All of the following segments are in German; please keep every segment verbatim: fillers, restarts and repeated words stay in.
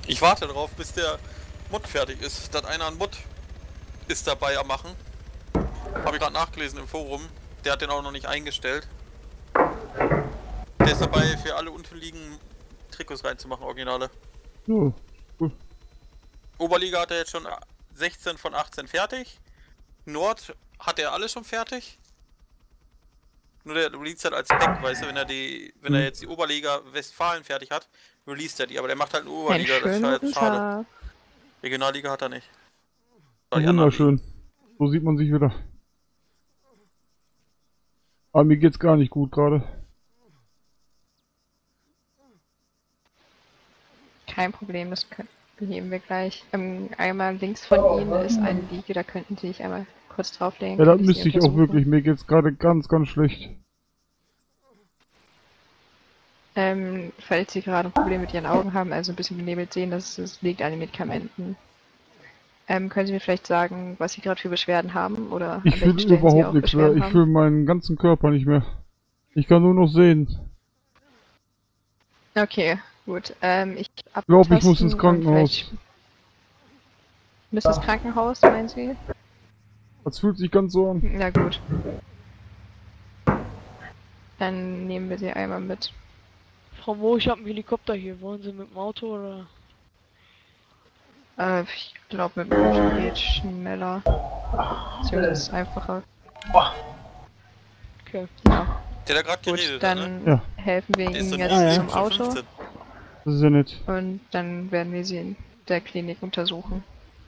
Ich warte darauf, bis der Mod fertig ist. Dass einer ein Mod ist dabei am machen. Habe ich gerade nachgelesen im Forum. Der hat den auch noch nicht eingestellt. Der ist dabei, für alle unterliegenden Trikots reinzumachen, Originale. Ja, cool. Oberliga hat er jetzt schon sechzehn von achtzehn fertig. Nord hat er alles schon fertig. Nur der release halt als Pack, weißt du, wenn er die, wenn hm. er jetzt die Oberliga Westfalen fertig hat, release er die, aber der macht halt nur Einen Oberliga, das ist schönen halt guten schade. Tag. Regionalliga hat er nicht. Oder die anderen Wunderschön. So sieht man sich wieder. Aber mir geht's gar nicht gut gerade. Kein Problem, das können, beheben wir gleich. Ähm, einmal links von Ihnen ist eine Liege, da könnten Sie sich einmal kurz drauflegen. Ja, da kann ich Sie müsste ich auch untersuchen. wirklich. Mir geht's gerade ganz, ganz schlecht. Ähm, falls Sie gerade ein Problem mit Ihren Augen haben, also ein bisschen benebelt sehen, das, das liegt an den Medikamenten. Ähm, können Sie mir vielleicht sagen, was Sie gerade für Beschwerden haben? Oder Ich an welchen fühle Stellen Sie überhaupt auch nichts mehr. Beschwerden Ich haben? fühle meinen ganzen Körper nicht mehr. Ich kann nur noch sehen. Okay, gut. Ähm, ich Ich glaube, ich muss abtasten ins und Krankenhaus. vielleicht- Müsste das Krankenhaus, meinen Sie? Das fühlt sich ganz so an. Na gut. Dann nehmen wir Sie einmal mit. Frau Mo, ich habe einen Helikopter hier. Wollen Sie mit dem Auto oder? Äh, ich glaube, mit dem Auto geht schneller. Beziehungsweise ist einfacher. Okay. Ja, Der da gerade gut, geredet hat, ne? dann Ja. helfen wir Der ist Ihnen so jetzt Ja, ja. zum schon Auto fünfzehn. Das ist ja nett. und dann werden wir Sie in der Klinik untersuchen.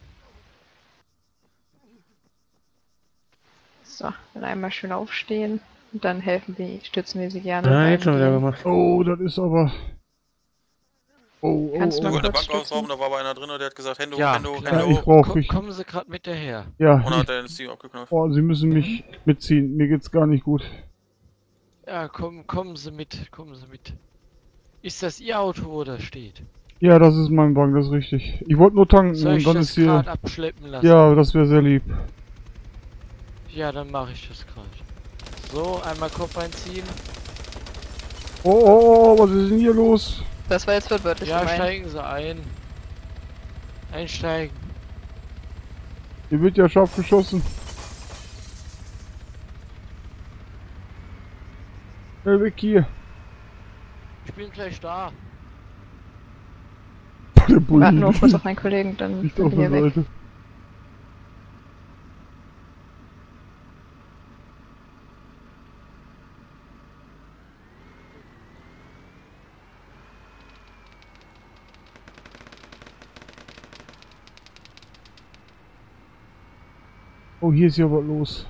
So, dann einmal schön aufstehen und dann helfen wir, stützen wir Sie gerne Ja, beim jetzt schon wieder Gehen. gemacht. Oh, das ist aber... Oh, oh, Kannst du Wir mal oh. wollten eine kurz Bank ausrauben, stützen? da war aber einer drin und der hat gesagt, Hände hoch, Ja, Hände hoch, klar. Ja, Hände ich hoch. brauche... Ko Ich, kommen Sie gerade mit daher. ja, Und dann ich, hat er den Steam abgeknallt. oh, Sie müssen mich mitziehen. Mir geht's gar nicht gut. Ja, komm, kommen Sie mit, kommen Sie mit. Ist das Ihr Auto, wo das steht? Ja, das ist mein Wagen, das ist richtig. Ich wollte nur tanken Soll und ich dann das ist hier... gerade abschleppen lassen? Ja, das wäre sehr lieb. Ja, dann mache ich das gerade. So, einmal Kopf einziehen. Oh, oh, oh, was ist denn hier los? Das war jetzt wortwörtlich Ja, gemeint. steigen Sie ein. Einsteigen. Hier wird ja scharf geschossen. Schnell weg hier. Ich bin gleich da. Der Wir Bulli warten nur kurz auf meinen Kollegen, dann liegt sind auf wir der hier weg. Seite. Oh, hier ist ja was los.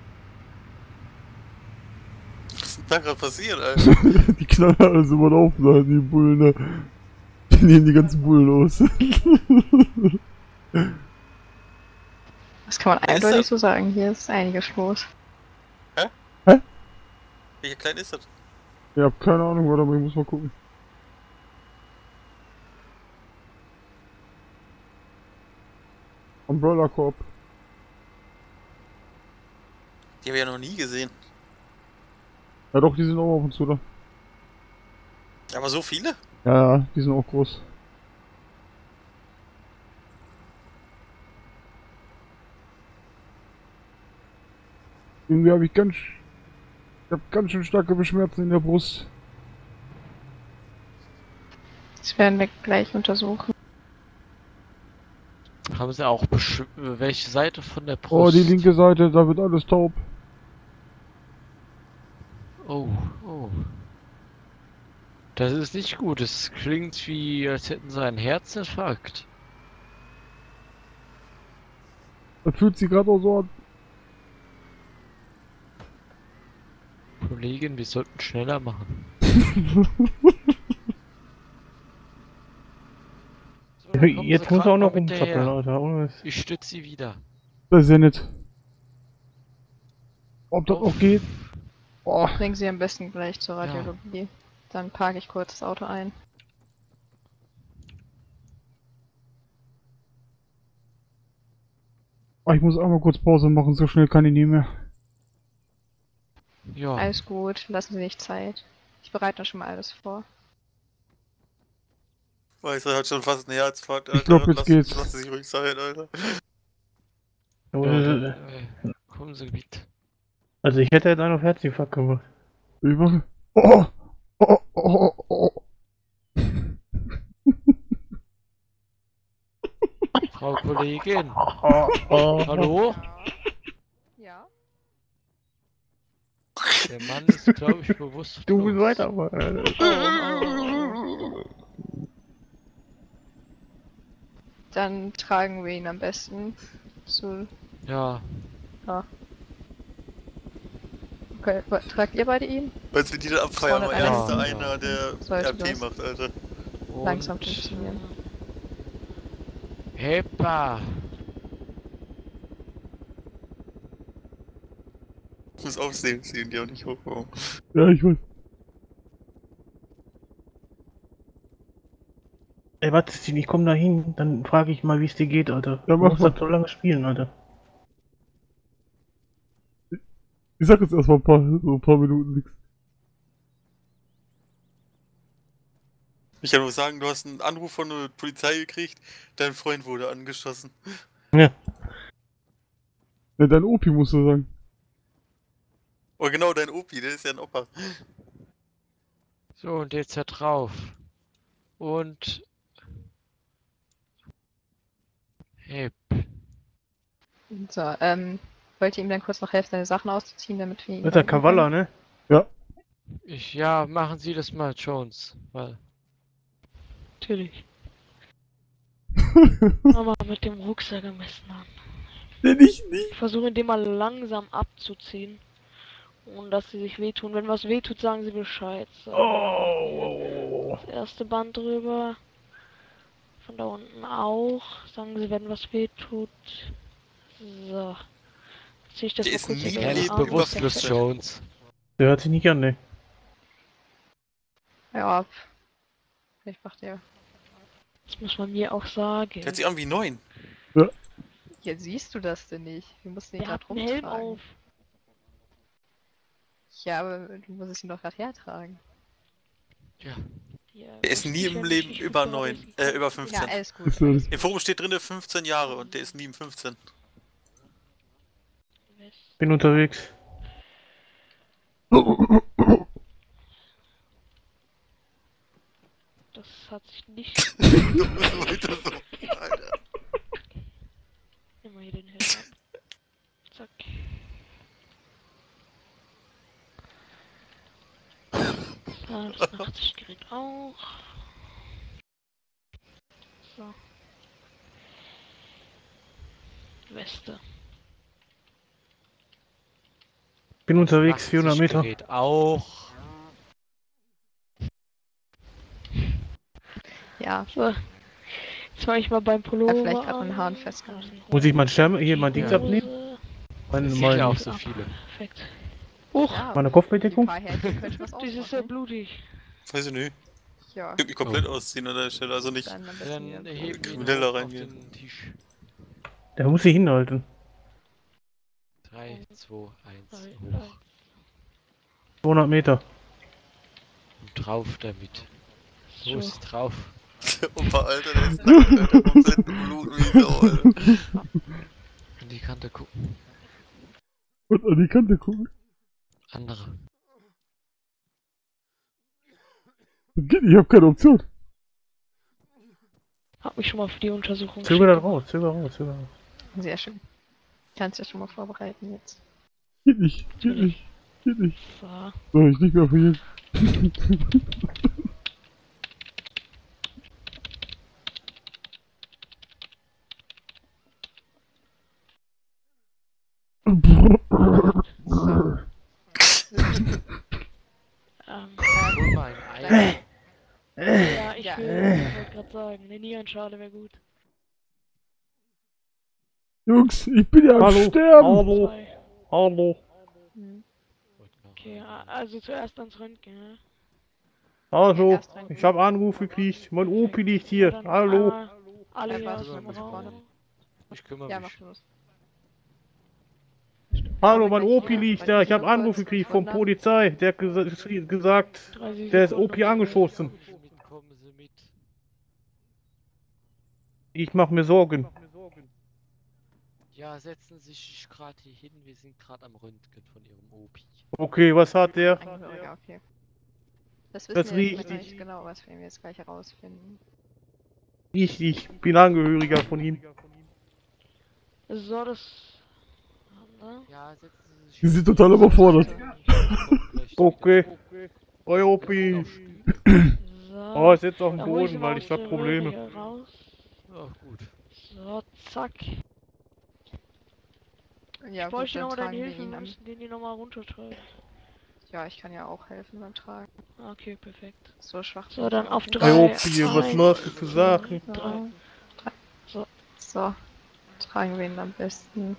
Was ist denn da gerade passiert, Alter? Die knallen alle so was auf, da, die Bullen da. Die nehmen die ganzen Bullen los. Das kann man Wer ist eindeutig das? so sagen. Hier ist einiges los. Welcher klein ist das? Ich hab keine Ahnung, warte mal, ich muss mal gucken. Umbrella Corp. Die habe ich ja noch nie gesehen. Ja doch, die sind auch auf und zu da. Aber so viele? Ja, ja, die sind auch groß. Irgendwie habe ich ganz... Ich hab ganz schön starke Beschwerden in der Brust. Das werden wir gleich untersuchen. Haben Sie auch besch welche Seite von der Brust? Oh, die linke Seite, da wird alles taub. Oh, oh. Das ist nicht gut. Es klingt wie, als hätten Sie einen Herzinfarkt. Das fühlt sich gerade auch so an. Kollegin, wir sollten schneller machen. So, dann kommen Jetzt Sie muss er grad auch noch mal mit rumzappeln, daher. Alter. Ohne Mist. Ich stütze Sie wieder. Das ist ja nett. Ob das Auf. noch geht? Oh. Bringen Sie am besten gleich zur Ja. Radiologie. Dann parke ich kurz das Auto ein. Oh, ich muss auch mal kurz Pause machen, so schnell kann ich nicht mehr. Ja. Alles gut, lassen Sie sich Zeit. Ich bereite dann schon mal alles vor. Weiß er hat schon fast einen Herzinfarkt, Alter. Ich glaub, jetzt lass, geht's. Lass sich ruhig sein, Alter. Ja, dann, äh, kommen Sie mit. Also ich hätte jetzt einen auf Herzinfarkt gemacht. Ich mache. Oh! Oh! Oh! Oh! Frau Kollegin. Oh, oh. Hallo? Ja. Der Mann ist, glaube ich, bewusst. Du musst weitermachen. Dann tragen wir ihn am besten zu. Ja. Ja. Okay, wa- tragt ihr beide ihn? Weißt du, wie die da abfeiern, weil er ist der zweihunderteins. einer, der Sollte R P das. macht, Alter. Und Langsam funktionieren. Heppa. Ich muss aufsehen, sehen die auch nicht hochkommen. Ja, ich weiß. Ey, warte, Steve, ich komm da hin, dann frage ich mal, wie es dir geht, Alter. Ja, Du mach musst mal. das so lange spielen, Alter. Ich sag jetzt erstmal ein paar, so ein paar Minuten nichts. Ich kann nur sagen, du hast einen Anruf von der Polizei gekriegt, dein Freund wurde angeschossen. Ja. Ja, dein Opi musst du sagen. Oh genau, dein Opi, der ist ja ein Opa. So, und jetzt da drauf. Und. Hep. So, ähm, wollt ihr ihm dann kurz noch helfen, seine Sachen auszuziehen, damit wir ihn. Das ist der Kavalla, ne? Ich, ja, machen Sie das mal, Jones. Weil. Natürlich. Aber mit dem Rucksack am besten an. Nee, nicht, nicht. Ich versuche den mal langsam abzuziehen. Ohne dass sie sich wehtun. Wenn was wehtut, sagen sie Bescheid. So. Oh. Das erste Band drüber. Von da unten auch. Sagen sie, wenn was wehtut. So. Jetzt zieh ich das Der mal ist kurz nie über im Er den ist Leben Arm. bewusstlos, überflüssig. Jones. Der hört sich nicht an, ne? Ja. Vielleicht macht er. Das muss man mir auch sagen. Der hat sich an wie neun. Ja, siehst du das denn nicht? Wir mussten ihn Der hat gerade einen Helm rumtragen. auf. Ja, aber du musst es ihn doch gerade hertragen. Ja. Ja, Der ist was nie ich im ja Leben nicht über für neun, Vorlesen äh, kann. über Ja, fünfzehn. alles gut. Ist das- Im Forum steht drin fünfzehn Jahre und der ist nie im fünfzehn. Bin unterwegs. Das hat sich nicht Du musst weiter so, Alter. immer hier den Helm ab. Zack. So, das Nachtsichtgerät auch. So. Weste. Bin unterwegs, vierhundert Meter. Nachtsichtgerät auch. Ja, So. Jetzt war ich mal beim Pullover. vielleicht gerade an den Haaren an. festgehalten. Muss ich mein Schirm, hier mein Dings Ja. abnehmen? Mein, Das mein, sind ja auch so viele. Perfekt. Ja, meine die Kopfbedeckung? paar Härchen könnte was Das ist ja ausmachen. blutig. Weiß ich nicht. Ja, Ich würde mich komplett ausziehen an der Stelle, also nicht. dann am Ja, besten dann wieder. heben wir ihn Krimineller hoch auf reingehen. den Tisch. Der muss sich hinhalten. drei, zwei, eins, Drei, hoch. zweihundert Meter. Und drauf damit. So So. ist drauf. Der Opa, Alter, der ist nackt, Alter, komplett im Blut wie Sau, Alter. An die Kante gucken. Und an die Kante gucken. Andere. Das geht nicht, ich hab keine Option. Hab mich schon mal für die Untersuchung Zöger da geschickt. raus, zöger raus, zöger raus. Sehr schön. Kannst du schon mal vorbereiten jetzt. Geht nicht, geht nicht, geht nicht. So. So, ich lieg mir auf jeden. Ähm, Hol mal ein Ei. ja, ich Ja. will, ich wollte gerade sagen, eine Nierenschale wäre gut. Jungs, ich bin ja am Hallo, Sterben. hallo, Zwei. hallo, Hm. Okay, a- also zuerst ans Röntgen, ne? hallo. Erst rein. Ich habe Anruf gekriegt. Mein Opi liegt Ja, hier. dann Hallo. einmal Alle Ja, hier warte, aus dem ich Raum. vorne. Ich kümmere Ja, mich. mach los. Hallo, Aber mein gleich Opi hier, liegt weil da. ich Ich habe hier Anruf kurz gekriegt vom wundern. Polizei. Der hat gesa- gesagt, dreißig der ist Sekunden. Opi angeschossen. Kommen Sie mit, kommen Sie mit. Ich mach mir Sorgen. Ja, setzen Sie sich gerade hier hin. Wir sind gerade am Röntgen von Ihrem O P. Okay, was hat der? Angehöriger, okay. Das wissen Das wir riecht jetzt nicht. nicht genau, was wir jetzt gleich herausfinden. Ich, ich bin Angehöriger von ihm. So, das. Ne? Ja, setzen Sie sich Die sind hin. total überfordert. Okay. Euer O P. So. Oh, ist jetzt auf dem Dann hol ich Boden, mal weil aus ich hab der Probleme. Röhre hier raus. Ach gut. So, zack. Ja, ich bräuchte dann nochmal deine tragen wir Hilfe, ihn wir am... müssen den hier nochmal runtertragen. Ja, ich kann ja auch helfen beim Tragen. Okay, perfekt. So schwach. So, bin ich dann auch auf nicht. drei. Euer O P, was Eins, machst du für Sachen? So, drei. so. So. Tragen wir ihn am besten.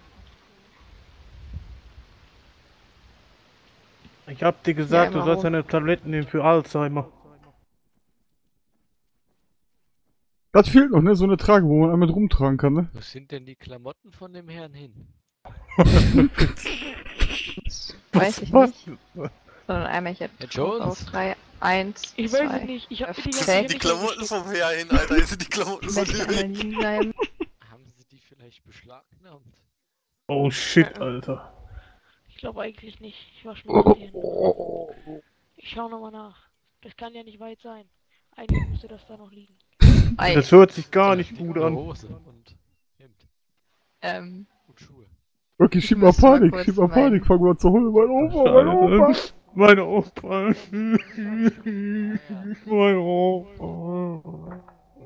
Ich hab dir gesagt, Ja, du sollst warum? eine Tabletten nehmen für Alzheimer. Das fehlt noch, ne? So eine Trage, wo man einmal rumtragen kann, ne? Wo sind denn die Klamotten von dem Herrn hin? Das weiß ich Was? nicht. Sondern einmal hier Herr drauf Jones? auf drei, eins, Ich zwei. weiß es nicht, ich hab mir die Perfekt. ganze Die Klamotten vom Herr hin, Alter. Das sind die Klamotten von Möchte einmal dem. liegen bleiben. Haben Sie die vielleicht beschlagnahmt? Oh shit, Alter. Ich glaube eigentlich nicht. Ich war schon hier. Ich schau nochmal nach. Das kann ja nicht weit sein. Eigentlich müsste das da noch liegen. Ei, Das hört sich gar nicht Die gut gute an. Hose und Hemd ähm, und Schuhe. Okay, Ich schieb mal muss mal Panik, kurz schieb mal meinen- Panik, fang mal zu holen. Mein Opa, mein Opa. Scheiße. Meine Opa. Mein Opa.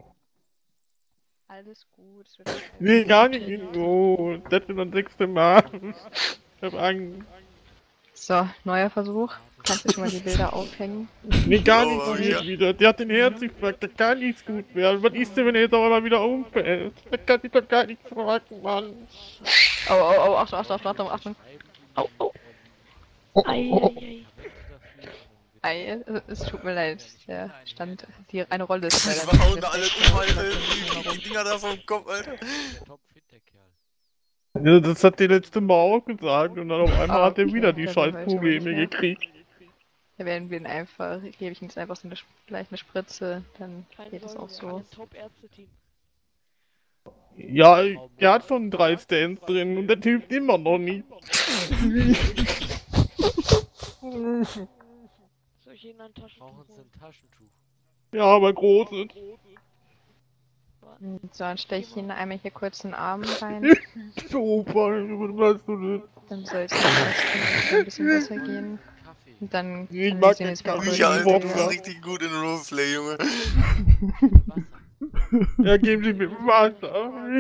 alles gut. Es wird alles Nee, gut. gar nicht so. Das ist das sechste Mal. Ich hab Angst. So, neuer Versuch. Kannst du schon mal die Bilder aufhängen? Nee, gar Oh, nichts ja. geht wieder. Der hat den Herzinfarkt, da kann nichts gut werden. Was ist denn, wenn er jetzt auch einmal wieder umfällt? Da kann ich doch gar nichts fragen, Mann. Oh, oh, oh, Achtung, Achtung, Achtung, Achtung, Achtung. Au, au. Oh, Ei, oh, ei, ei. Ei, es tut mir leid. Der stand, die, eine Rolle ist Die leider hauen nicht da alle defekt. um, Alter. Die, die Dinger da vom Kopf, Alter. Topfit, der Kerl. Ja, das hat der letzte Mal auch gesagt und dann auf einmal Ah, hat er okay. wieder die Ja, scheiß dann weiß ich aber Probleme nicht mehr. gekriegt. Da werden wir ihn einfach, gebe ich ihm jetzt einfach so eine, gleich eine Spritze, dann Keine geht es Sorge, auch wir haben so. ein Top-Ärzte-Team. Ja, der hat schon drei Stands drin und das hilft immer noch nicht. Soll ich Ihnen ein Taschentuch Brauchen Sie holen? ein Taschentuch? Ja, aber großes. So, dann steche ich ihn einmal hier kurz in den Arm rein, Opa, was machst du denn? dann soll es ein bisschen besser gehen. Kaffee. Und dann Ich kann mag ich ihn jetzt den mal Kaffee. kurz Ja, die Alter, du Woche. bist richtig gut in Roleplay, Junge. Wasser. Ja, geben Sie mir Wasser.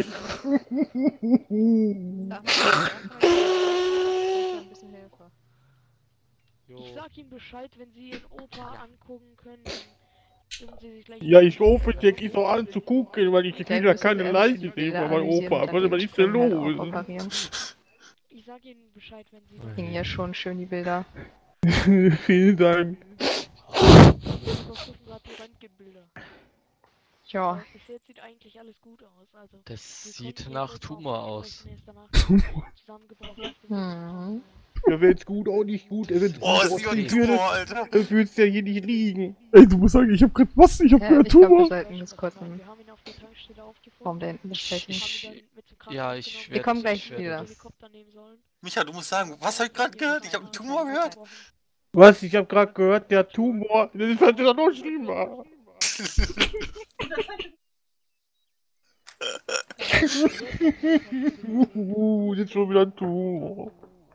ein bisschen Hilfe. Jo. Ich sag ihm Bescheid, wenn Sie Ihren Opa angucken können. Dann Sie sich gleich Ja, ich rufe dich ich so an zu gucken, weil ich Der will ja müssen keine wir Leiche die sehen Bilder von meinem analysieren Opa. und Was, dann was ist denn dementsprechend halt auch los? operieren. Ich sag Ihnen Bescheid, wenn Sie. Kriegen ja schon schön die Bilder. Vielen Dank. Wir überprüfen gerade die Röntgenbilder. Ja, Aber bis jetzt sieht eigentlich alles gut aus. Also, Das wir sieht konnten nach den Opa Tumor auch aus. entsprechend erst danach zusammengebrochen auf dem hm. Ja, wenn's gut, auch nicht gut. Wenn's gut Oh, ist nicht aussehen die würde, Tumor, Alter. dann würd's ja hier nicht liegen. Ey, du musst sagen, ich hab grad was? Ich hab Ja, grad einen ich glaube, wir Tumor. sollten das kurz im Wir haben ihn auf der Tankstelle aufgefunden. Raum da hinten besprechen. Ich- Haben ihn dann mit zum ja, Krankenhaus ich genommen. werde- kommen gleich ich werde wieder. das- Helikopter nehmen sollen. Micha, du musst sagen, was hab ich gerade gehört? Ich hab einen Tumor gehört. Was? Ich hab grad gehört, der Tumor. Das ist ja noch schlimmer. Uh, jetzt schon wieder ein Tumor.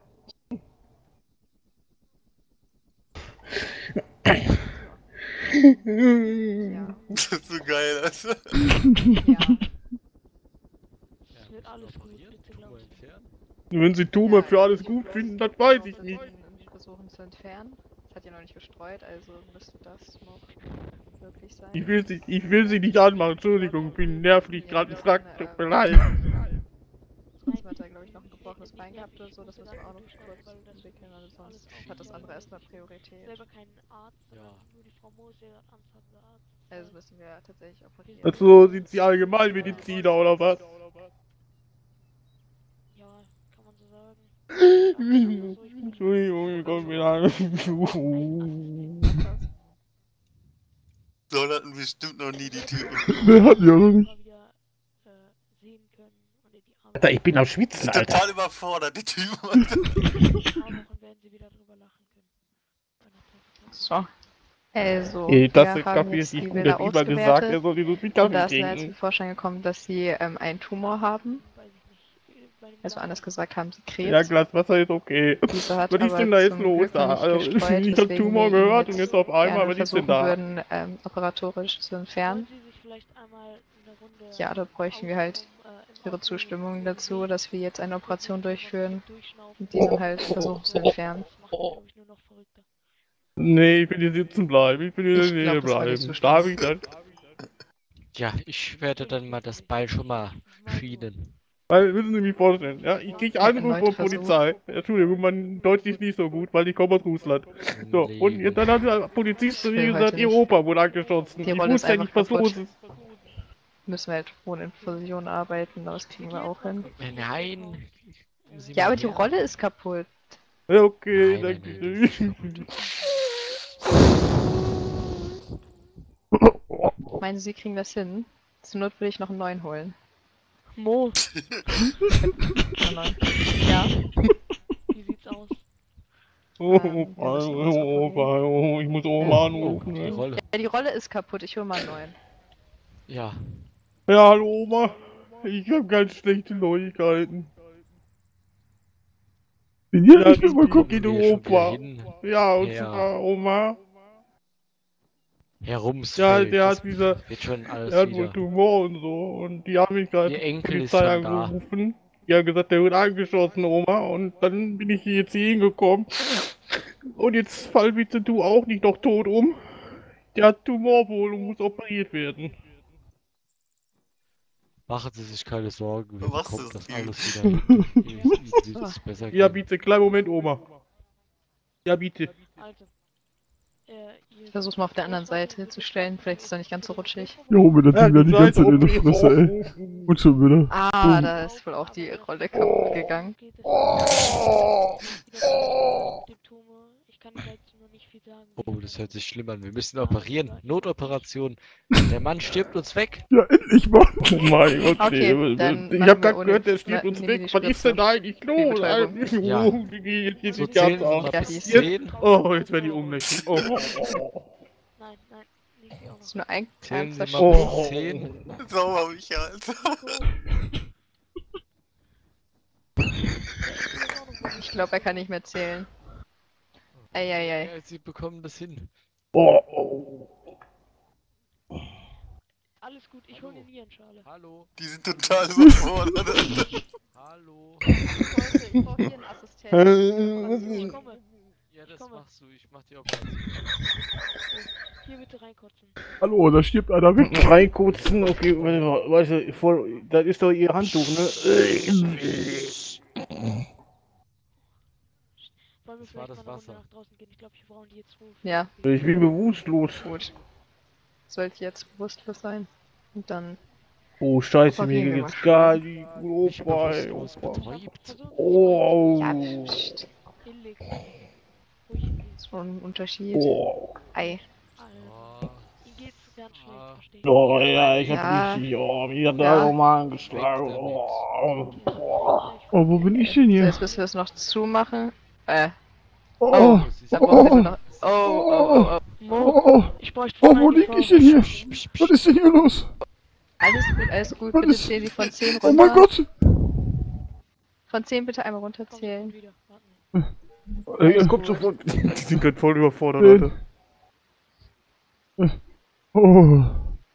Ja. Das ist so geil, Alter. Ja. Es wird alles gut, bitte Tumor glauben Sie. entfernen. Wenn sie Tumor Ja, für alles ich gut würde finden, das das weiß ich versuchen- nicht. versuchen zu entfernen. Es hat ja noch nicht gestreut, also müsste das noch möglich sein. Ich will sie, ich will sie nicht anmachen, Entschuldigung, ich bin nervlich gerade ein Frack, tut mir leid. Sonst hat er, glaube ich, noch ein gebrochenes Bein gehabt oder so, das müssen wir auch noch kurz entwickeln, also sonst hat das andere erstmal Priorität. Selber kein Arzt, Ja. sondern nur die Frau Moos, der amtende Arzt. Also müssen wir tatsächlich operieren. Also sind sie Allgemeinmediziner oder was? Ja, kann man so sagen. Entschuldigung, ich komm wieder. So hatten bestimmt noch nie die Typen. Ne, hatten die auch noch nicht. Mal wieder, äh, Alter, ich bin am Schwitzen, Alter. Total überfordert, die Typen. In ein paar Wochen werden sie wieder drüber lachen können. Bei einer Präsentation. So. Also, Ey, das wir ist haben Kaffee jetzt ist nicht die gut. Der Bilder Lieber gesagt, er ausgewertet. soll die so viel Und da Kaffee ist mir jetzt trinken. zum Vorschein gekommen, dass sie ähm, einen Tumor haben. Weiß ich nicht. Bei dem Also Namen- anders gesagt haben sie Krebs. Ja, Glas Wasser ist okay. Diese hat Was ist aber denn da jetzt zum los Glück da? noch nicht Also, gestreut, ich hab weswegen Tumor wir ihn gehört und jetzt auf einmal, gerne was ist denn versuchen da? würden, ähm, operatorisch zu entfernen. Wollen Sie sich vielleicht einmal eine Runde Ja, da bräuchten wir halt außenrum, äh, im ihre Auto Zustimmung dazu, dass wir jetzt eine Operation durchführen durchschnaufen? und diesen halt versuchen zu entfernen. Das macht, glaube ich, nur noch verrückter. Nee, ich will hier sitzen bleiben. Ich will hier Ich in der glaub, Nähe das war die bleiben. Zustimmung. Darf ich das? Ja, ich werde dann mal das Beil schon mal schienen. Weil, müssen Sie mich vorstellen, ja, ich krieg Anruf Erneut von Versuch. Polizei. Entschuldigung, mein Deutsch ist nicht so gut, weil ich komme aus Russland. So, Im und Leben. jetzt, dann hat der Polizist zu Ich mir will gesagt, heute ihr nicht. Opa wurde angeschossen. Die Ich Rolle ist wusste ja nicht, was einfach los kaputt. ist. Müssen wir halt wohl in Fusion arbeiten, das kriegen wir auch hin. Äh, Nein. Sie Ja, mal aber die her. Rolle ist kaputt. Ja, okay, Nein, nein, danke. nein, das ist nicht kaputt. Meinen Sie, Sie kriegen das hin? Zur Not will ich noch einen neuen holen. Mo, Noch einen neuen. Ja, wie sieht's aus? Oh, Ähm, wir Opa, müssen oh, was Opa, oh, ich muss Oma Ja. Oh, anrufen. die ne? Rolle. ja, die Rolle ist kaputt, ich hole mal einen neuen. Ja. Ja, hallo Oma. Ich habe ganz schlechte Neuigkeiten. Bin hier Ja, nicht die, mehr bekommen. die, die Gehen wir schon wieder Opa. hin. Ja, und Ja. zwar Oma. Herr Rumsfeld, Ja, der das hat dieser, wird schon alles der hat wohl wieder. Tumor und so. Und die haben mich gerade Ihr die Enkel ist Polizei schon da. angerufen. Die haben gesagt, der wird angeschossen, Oma. Und dann bin ich hier jetzt hier hingekommen. Und jetzt fall bitte du auch nicht noch tot um. Der hat Tumor wohl und muss operiert werden. Machen Sie sich keine Sorgen, wir Was bekommen ist das die? alles wieder hin. Ihnen wird es besser Ja, gehen. bitte, kleinen Moment, Oma. Ja, bitte. Also, äh, ihr Ich versuch's mal auf der anderen Seite zu stellen, vielleicht ist es nicht ganz so rutschig. Ja, hol mir das Ja, Ding da die ganze Zeit in die Seite Fresse, ey. aufrufen. Und schon wieder. Ah, da ist wohl auch die Rolle kaputt gegangen. geht es wieder mit dem Tumor. Ich kann dazu noch nicht viel sagen. Oh, das hört sich schlimm an. Wir müssen operieren. Notoperation. Der Mann stirbt uns weg. Ja, endlich mal. Oh mein Gott, Okay, nee, dann ich machen hab wir grad ohne- gehört, der stirbt Ma- uns nehmen weg. wir die Was ist denn da eigentlich los? Betäubung. Alter, Ja. oh, wie geht jetzt So die zählen Kerze Sie aus? mal Ja, bis die ist- zehn. Oh, jetzt werde ich ohnmächtig. Oh, oh, oh. Nein, nein, nicht die auch Das ist noch. nur ein Zählen kleiner Sie mal Oh. bis zehn. Sauber mich halt. Ich glaube, er kann nicht mehr zählen. Eieiei. Ja, Sie bekommen das hin. Oh, oh. Alles gut, ich hole eine Nierenschale. Hallo. Die sind total überfordert. Hallo. Ich brauche hier einen Äh, Assistenten. Ich komme. Ja, das komme. machst du. Ich mach die Operation. Hier bitte reinkotzen. Hallo, da stirbt einer weg. Reinkotzen, okay, weißt du, voll, das ist doch ihr Handtuch, ne? Wollen wir Das war vielleicht das mal eine Runde Wasser. nach draußen gehen? Ich glaube, hier brauchen die jetzt rufen. Ja, Ich bin bewusstlos. gut. Sollte jetzt bewusstlos sein. Und dann. Oh, scheiße, mir Operieren wir geht's mal. gar nicht gut. Ich Opa, bewusstlos Opa. betäubt. Versuchen Sie Oh, Ja, pst, Hinlegen. Ruhig hinlegen. so ein Unterschied. oh. Ei. Alter. Ihnen geht's ganz schlecht, Ah. verstehe ich. Oh, ja, ich hab Ja. richtig, oh, mir hat Ja. der Roman angeschlagen. Weg damit. Oh, Oh, wo bin ich denn So, hier? jetzt müssen wir es noch zumachen. Äh, Oh, da oh, brauchen wir oh, noch. Oh, oh, oh, oh. Mo, oh, oh. ich bräuchte Oh, von wo einer lieg Frau- ich denn hier? Psch, psch, psch. Was ist denn hier los? Alles gut, alles gut. Was Bitte ist- zählen Sie von zehn runter. Oh mein Gott. Von zehn bitte einmal Kommt runterzählen. sofort wieder. Warten. Äh, er kommt sofort. Die sind gerade voll überfordert, Äh. Alter. Oh.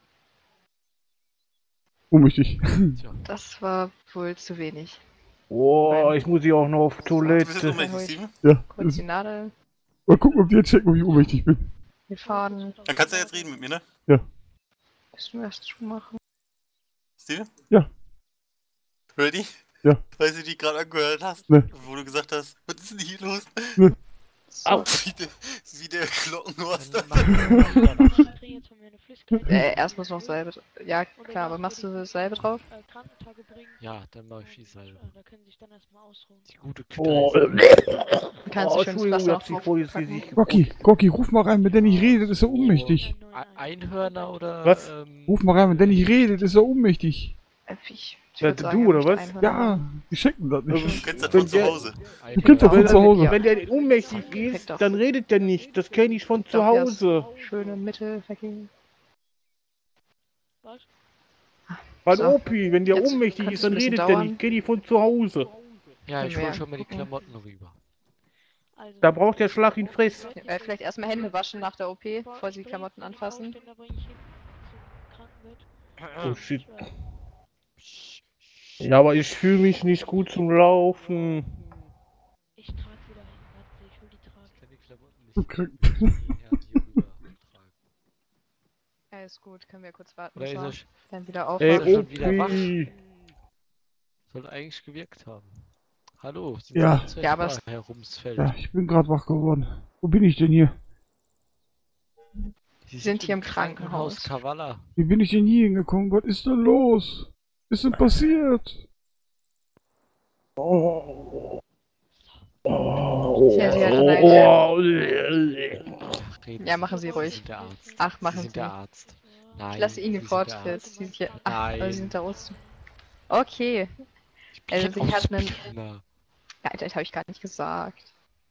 Ohnmächtig. Tja. Das war wohl zu wenig. Oh, ich muss hier auch noch auf Du bist Toilette. ohnmächtig, Steven? Ja. Kurz die Nadel, Mal gucken, ob die jetzt checken, wie ohnmächtig ich bin. den Faden. Dann kannst du ja jetzt reden mit mir, ne? Müssen wir erst zumachen. Steven? Ja. Ready? Ja. Weil du die gerade angehört hast, Ne. wo du gesagt hast, was ist denn hier los? So. Au, wie der, wie der Glockenhorst. Dann machen wir Ich trinke jetzt von mir eine Flüssigkeit. Äh, erst muss noch Salbe. dr- Ja, klar, aber machst du Salbe drauf? Äh, Krankentage bringen. Ja, dann mach ich die Salbe. Äh, Da können Sie sich dann erstmal ausruhen. Die gute Oh, Kütte. Du kannst oh, du schönes Entschuldigung, Wasser ich noch hab sie voll ins draufpacken. Gesicht Rocky, Rocky, ruf mal rein, wenn der nicht redet, ist er ohnmächtig. Nein, nein, nein. Einhörner oder. Was? Ähm, Ruf mal rein, wenn der nicht redet, ist er ohnmächtig. Äh, Ich Ich würd du, sagen, oder er möchte was? Einhörner Ja, haben. die schicken das Ähm, nicht. Du kennst das Wenn von zu der- Hause. Du kennst das Genau. von zu Hause. Ja. Wenn der ohnmächtig Kriegt ist, doch- dann redet der nicht. Das kenne ich von zu Doch, der ist Hause. Schön in Mitte vergehen. Was? Weil So. Opi, wenn der Jetzt ohnmächtig könnte ist, es ein dann bisschen redet der dauern. nicht. Kenne ich von zu Hause. Ja, ich Ja, hol schon mal die gucken. Klamotten rüber. Also, Da braucht der Schlag ihn fress. Äh, vielleicht erstmal Hände waschen nach der O P, bevor bevor ich sie bring Klamotten den anfassen. Aufständer bring ich hin zum Krankenbett. Oh shit. Ja. Ja, aber ich fühle mich nicht gut zum Laufen. Ich trage sie dahin. Warte, ich hol die Trage. Ich kann die Klamotten nicht Okay. hierher, hier rüber tragen. Alles gut, können wir kurz warten. Oder ist So. er, sch- Dann wieder Ey, aufwachen. er schon wieder wach? Opi. soll eigentlich gewirkt haben. Hallo, sind Ja. Sie jetzt Ja, aber da, es- Herr Rumsfeld? Ja, ich bin gerade wach geworden. Wo bin ich denn hier? Sie sind hier im Krankenhaus. Kavala. Wie bin ich denn hier hingekommen? Was ist denn los? Was ist denn passiert? Oh. Ja, sie hat Oh. alleine- Oh. Reden Ja, Sie. machen Sie Sie ruhig. sind der Arzt. Ach, machen Sie sind Sie. der Arzt. Nein, Ich lasse Ihnen den Sie sind der Vortritt. Arzt. Sie sind hier. Ach, Nein. aber Sie sind da raus. Okay. Ich bin Also, sie auch hat einen- Spinner. Ja, das habe ich gar nicht gesagt.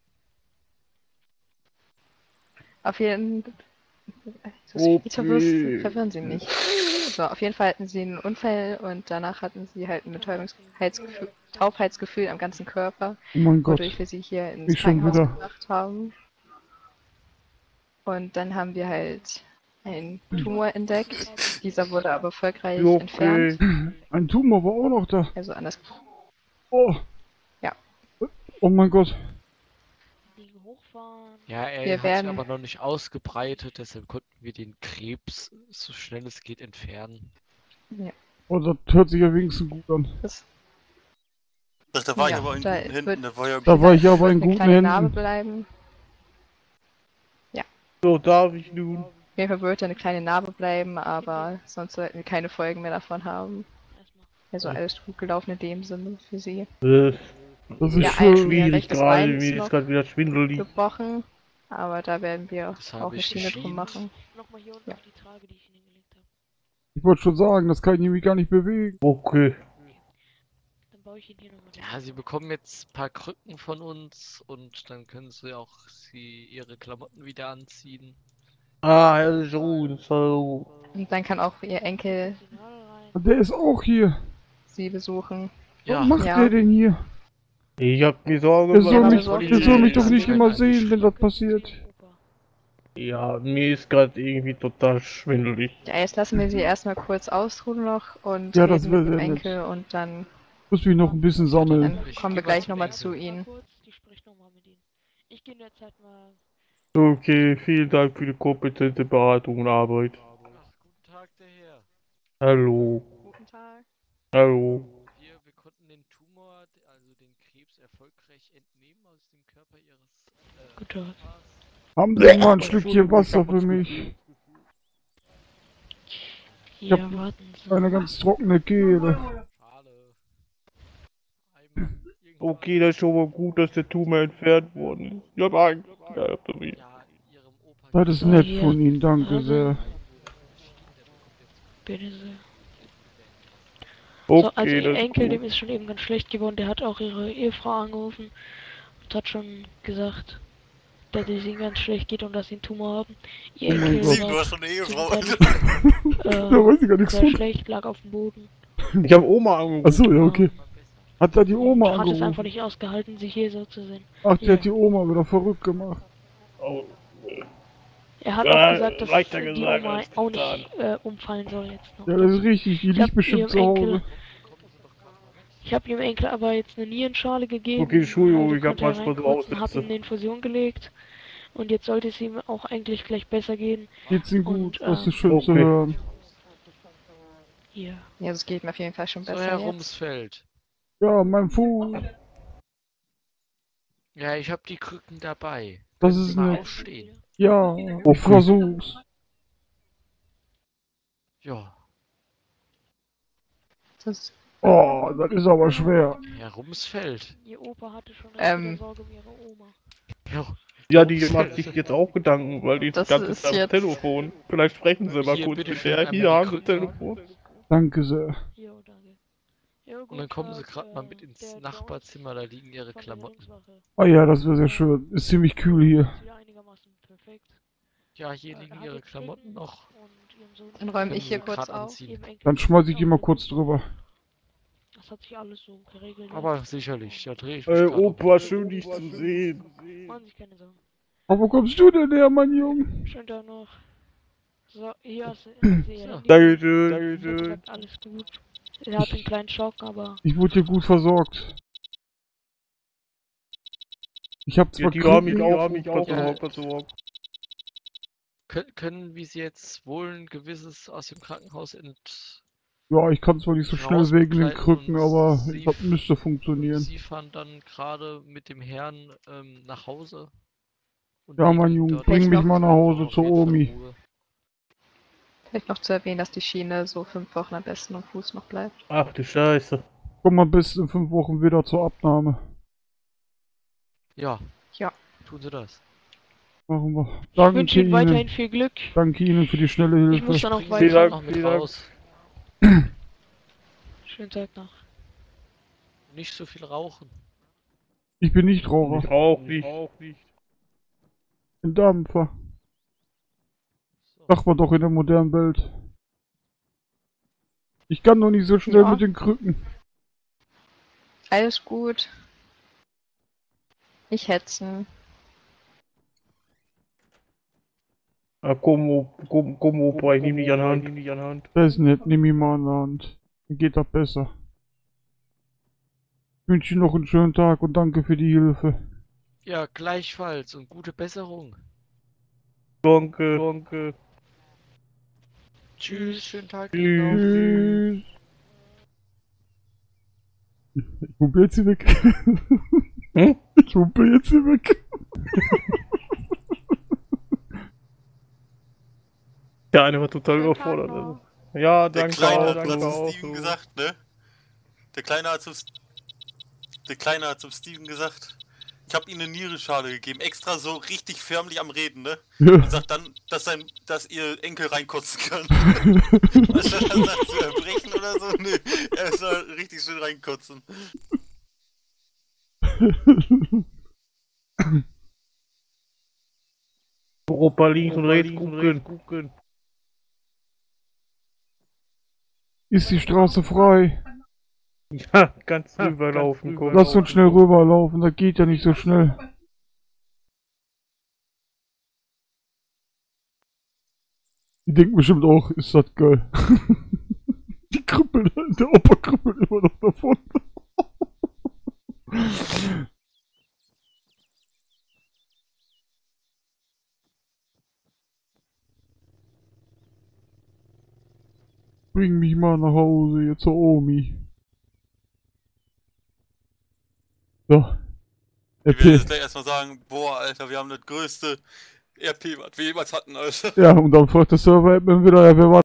Auf jeden Fall. Jetzt verwirrst- verwirren Sie mich. So, auf jeden Fall hatten sie einen Unfall und danach hatten sie halt ein Betäubungsgefühl, Taubheitsgefühl am ganzen Körper, Oh mein Gott. wodurch wir sie hier ins Nicht schon Krankenhaus wieder. gebracht haben. Und dann haben wir halt einen Tumor entdeckt. Dieser wurde aber erfolgreich Okay. entfernt. Ein Tumor war auch noch da. Also anders. Oh. Ja. Oh mein Gott. Liegen hochfahren. Ja, er Wir hat werden- sich aber noch nicht ausgebreitet, deshalb konnten wir den Krebs so schnell es geht entfernen. Oh, das hört sich ja wenigstens gut an. Das Ach, da war Ja, ich aber in da guten Händen, wird- da war ja Da war ich aber wird in eine guten kleine Narbe Händen. bleiben. So, darf ich nun? Auf jeden Fall wird eine kleine Narbe bleiben, aber sonst sollten wir keine Folgen mehr davon haben. Erstmal. Also alles gut gelaufen in dem Sinne für sie. Äh, Das ist Ja, schön. Ihr schwierig rechtes gerade, Bein ist mir ist noch gerade wieder schwindelig. gebrochen, aber da werden wir Das auch habe eine ich Schiene geschient. drum machen. Nochmal hier unten Ja. auf die Trage, die ich Ihnen hingelegt habe. Ich wollte schon sagen, das kann ich nämlich gar nicht bewegen. Okay. Dann baue ich ihn hier nochmal Ja, sie bekommen jetzt ein paar Krücken von uns und dann können sie auch sie ihre Klamotten wieder anziehen. Ah, Herr Schon, so. Und dann kann auch ihr Enkel Signal rein. Und der ist auch hier. sie besuchen. Ja, Was macht Ja. der denn hier? Ich hab mir Sorgen Der soll, aber mich, so- der soll mich doch nicht Ja, immer ja, sehen, wenn das Opa. passiert. Ja, mir ist gerade irgendwie total schwindelig. Ja, jetzt lassen wir sie erstmal kurz ausruhen noch und Ja, das reden wär mit dem sehr nett. Enkel und dann, Muss mich noch ein bisschen sammeln. dann Ich kommen geh wir mal gleich zum nochmal Enkel. zu Ihnen. Kurz, die spricht nochmal mit Ihnen. Ich gehe in der Zeit mal. Okay, vielen Dank für die kompetente Beratung und Arbeit. Ach, guten Tag, der Herr. Hallo. Guten Tag. Hallo. Wir, wir konnten den Tumor, also den Krebs, erfolgreich entnehmen aus dem Körper Ihres äh, Guten Tag. Opas. Haben Sie mal ein Schlückchen Wasser für mich? Ja, hab warten Sie. Eine ganz trockene Kehle. Schade. Einmal irgendwann- Okay, das ist schon mal gut, dass der Tumor entfernt worden ist. Ich hab Angst. Ja, hab damit. Ja, Ihrem Opa. Das ist geht's nett hier. von Ihnen, danke sehr. Bitte sehr. So, also Okay, ihr das ist Enkel, dem gut. ist schon eben ganz schlecht geworden. Der hat auch ihre Ehefrau angerufen und hat schon gesagt, dass es ihnen ganz schlecht geht und dass sie einen Tumor haben. Ihr Oh mein Enkel Gott. Sieh, du hast schon eine Ehefrau. gesundheitlich, Da äh, weiß ich gar nichts sehr von. schlecht, lag auf dem Boden. Ich hab Oma angerufen. Achso, ja, okay. Hat da die Oma Hat es einfach angerufen? nicht ausgehalten, sich hier so zu sehen. Ach, die Ja. hat die Oma wieder verrückt gemacht. Oh, Er hat Ja, auch gesagt, dass leichter die gesagt Oma als auch getan. nicht äh, umfallen soll jetzt noch. Ja, das ist richtig, die Ich hab liegt bestimmt ihrem zu Hause. Enkel- Ich habe ihrem Enkel aber jetzt eine Nierenschale gegeben. Okay, Entschuldigung, also ich hab konnte er was reinkotzen, versaut hab jetzt. ihm eine Infusion gelegt. Und jetzt sollte es ihm auch eigentlich gleich besser gehen. Geht's Ihnen gut? Und, Das ähm, ist schön zu okay. hören. Hier. Ja, das geht mir auf jeden Fall schon So, besser Herr jetzt. Rumsfeld. Ja, mein Fuß. Ja, ich habe die Krücken dabei. Das Können ist Sie mal nett. aufstehen. Ja, ich versuch's. Ja, Das, Oh, das ist aber schwer. Herr Rumsfeld. Ihr Opa hatte schon Ähm. ähm, Sorge um ihre Oma. Ja, Ja, die macht sich jetzt auch Gedanken, weil die Das das ganze ist Zeit am jetzt- Telefon. Vielleicht sprechen sie mal Hier, kurz bitte mit schön, der. einmal Hier die haben sie Krücken. Telefon. Danke sehr. Jo, danke. Ja, gut, Und dann kommen sie hat, gerade mal äh, mit ins der Nachbarzimmer, da liegen ihre Jones von der Klamotten. Rettungswache. Ah ja, das wäre sehr schön. Ist ziemlich kühl hier. Ist wieder einigermaßen perfekt. Ja, hier Äh, liegen hat ihre jetzt Klamotten Rücken noch. und ihrem Sohn Dann räume Können ich hier sie kurz grad auf. anziehen. ihrem Enkel Dann schmeiß ich die mal auch. kurz drüber. Das hat sich alles so geregelt. Aber jetzt. sicherlich, da drehe ich mich Äh, gerade um. Opa, schön dich zu sehen. Machen sich keine Sorgen. Aber wo kommst du denn her, mein Junge? Schönen Tag noch. So, hier hast du sie ihr So. Handy. Dankeschön, Wie Dankeschön. gesagt, alles gut. Er hat einen kleinen Schock, aber Ich wurde hier gut versorgt. Ich hab zwar Ja, die haben mich Krücken, auch, mich auch Ja. versorgt. Kön können wir sie jetzt wohl ein gewisses aus dem Krankenhaus ent... ja, ich kann zwar nicht so schnell wegen den rausbegleiten Krücken, und aber sie das müsste Und funktionieren. Sie fahren dann gerade mit dem Herrn ähm, nach Hause. Und Ja, legen mein ihn Junge, dort bring Vielleicht mich noch- mal nach Hause auf zur jeden Fall Omi. Ruhe. Vielleicht noch zu erwähnen, dass die Schiene so fünf Wochen am besten am Fuß noch bleibt. Ach du Scheiße. Komm am besten in fünf Wochen wieder zur Abnahme. Ja, Ja. tun Sie das. Machen wir. ich Danke wünsche Ihnen weiterhin Ihnen. viel Glück. Danke Ihnen für die schnelle Ich muss Hilfe. dann auch Bringen Vielen Sie weiter. Dank, noch mit vielen Dank. raus. Schönen Tag noch. Nicht so viel rauchen. Ich bin nicht Ich Raucher. auch nicht. auch nicht. Ich bin Dampfer. So. Sagt man doch in der modernen Welt. Ich kann doch nicht so schnell Ja. mit den Krücken. Alles gut. Nicht hetzen. Ah, komm, O- komm, komm, Opa, ich nehm dich an Hand. Nicht an Hand. Das ist nett, nimm ihn mal an der Hand. Dann geht das besser. Ich wünsche Ihnen noch einen schönen Tag und danke für die Hilfe. Ja, gleichfalls und gute Besserung. Danke. Danke. Tschüss, schönen Tag Ihnen noch. Tschüss. Ich humpel jetzt hier weg. Hm? Ich humpel jetzt hier weg. Der eine war total Schönen Tag überfordert. noch. Also. Ja, Der danke Kleine auch, hat danke gerade zum auch. Steven so. gesagt, ne? Der Kleine hat zum S- Der Kleine hat zum Steven gesagt, ich habe ihm eine Nierenschale gegeben, extra so richtig förmlich am Reden, ne? Ja. Und sagt dann, dass sein, dass ihr Enkel reinkotzen kann. Anstatt dann sagt, zu erbrechen oder so, ne? Er soll richtig schön reinkotzen. Opa links und rechts gucken. Ist die Straße frei? Ja, ganz rüberlaufen. komm. Lass uns schnell rüberlaufen, das geht ja nicht so schnell. Die denken bestimmt auch, ist das geil. Die krüppeln, der Opa krüppelt immer noch davon. Bring mich mal nach Hause, jetzt zur Omi. So. Ich will Erzähl. jetzt gleich erstmal sagen, boah, Alter, wir haben das größte R P, was wir jemals hatten, Alter. Ja, und dann fragt der Server-Admin wieder, ja, wer war